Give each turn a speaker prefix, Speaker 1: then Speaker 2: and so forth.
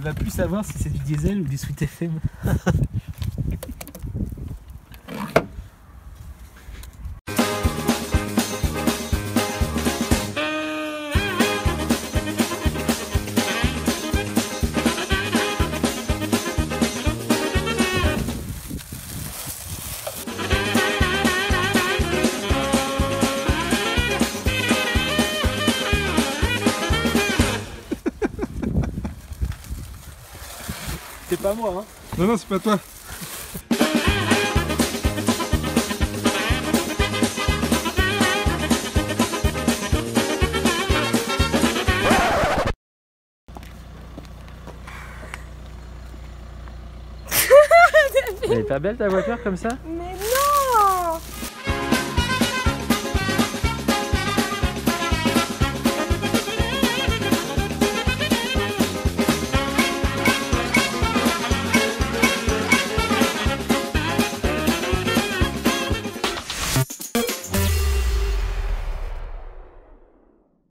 Speaker 1: va plus savoir si c'est du diesel ou du Sweet FM. C'est pas moi, hein.
Speaker 2: Non, non, c'est pas toi.
Speaker 1: Elle est pas belle ta voiture comme ça?
Speaker 3: Mais